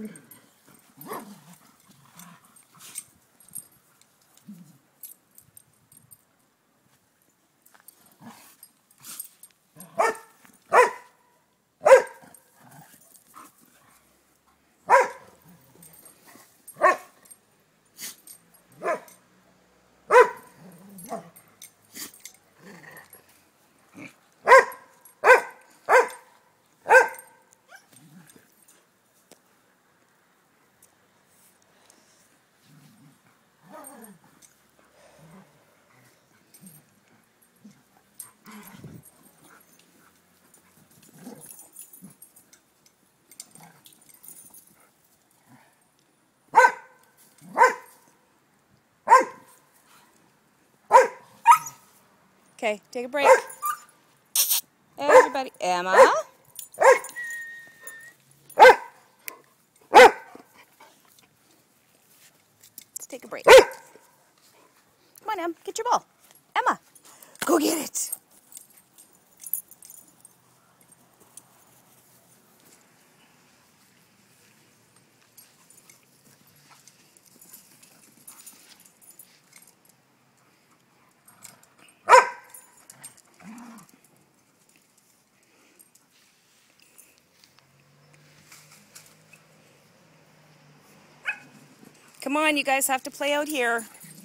Okay, take a break. Everybody, Emma. Let's take a break. Come on, Em, get your ball. Emma, go get it. Come on, you guys have to play out here.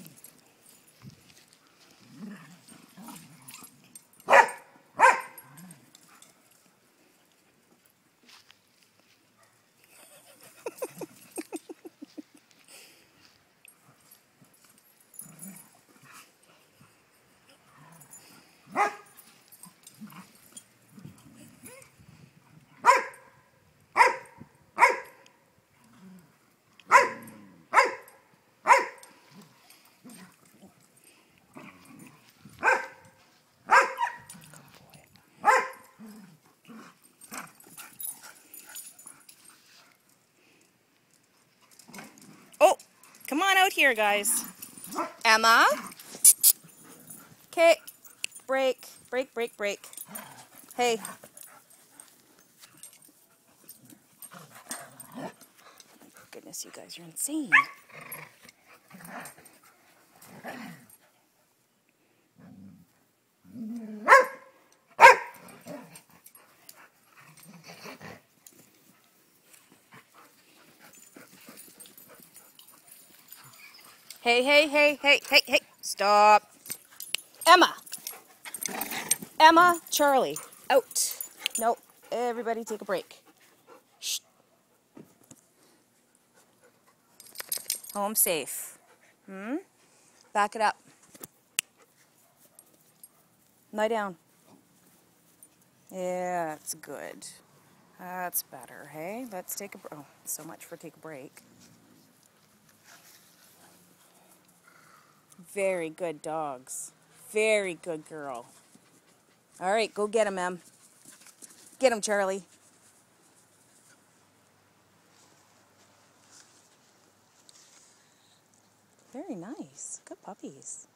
Oh, come on out here, guys. Emma. Okay, break, break, break, break. Hey. Goodness, you guys are insane. Hey, hey, hey, hey, hey, hey. Stop. Emma. Emma, Charlie, out. Nope, everybody take a break. Shh. Home safe. Back it up. Lie down. Yeah, that's good. That's better, hey? Let's take a break. Oh, so much for take a break. Very good dogs. Very good girl. All right, go get him, Em. Get him, Charlie. Very nice. Good puppies.